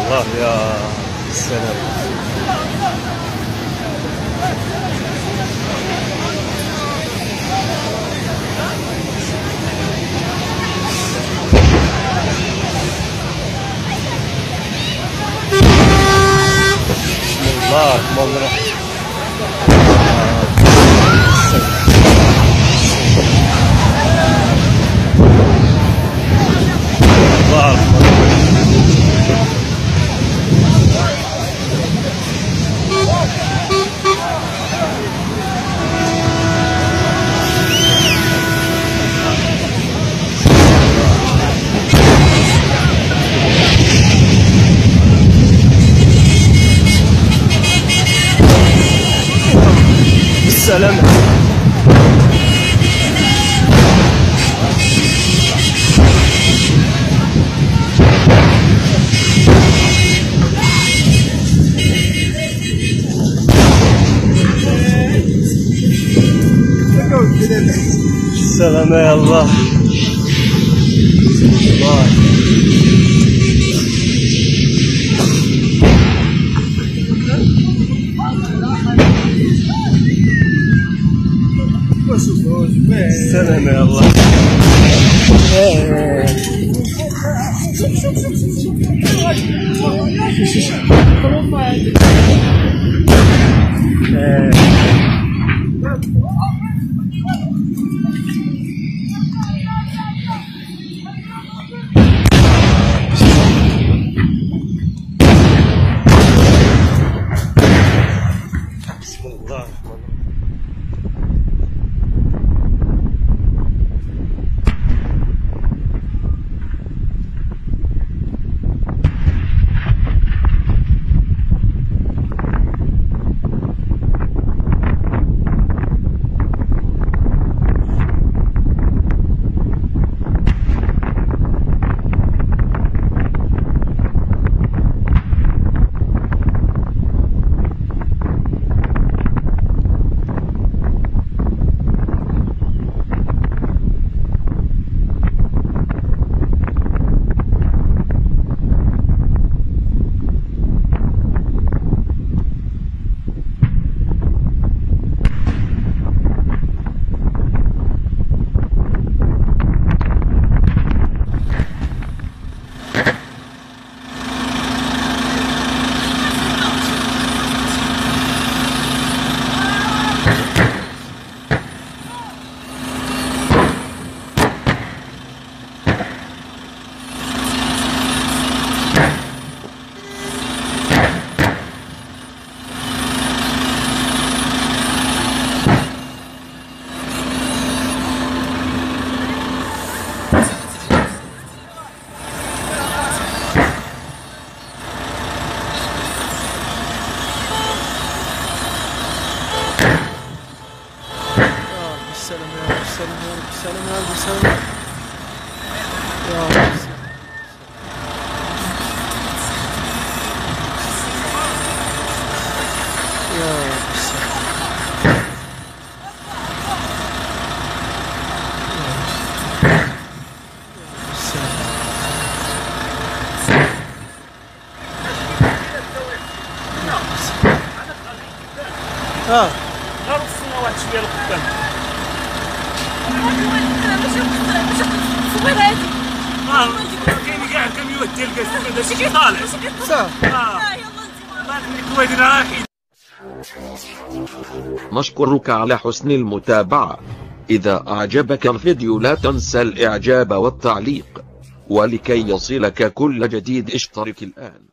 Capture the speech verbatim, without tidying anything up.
الله يا سلام. بسم الله الرحمن الرحيم. السلام. السلام يا الله. الله السلام يا الله. بسم الله الرحمن الرحيم. السلام يا رب. السلام يا رب. السلام يا رب. السلام يا رب. يا رب السلام. اه غير الصوره واحد شويه لقدام. اه كاين كاع الكاميوات ديال الكاس داكشي كيطالع صافي. اه الله يخليك ويدنا اخي. نشكرك على حسن المتابعة. إذا أعجبك الفيديو لا تنسى الإعجاب والتعليق، ولكي يصلك كل جديد اشترك الآن.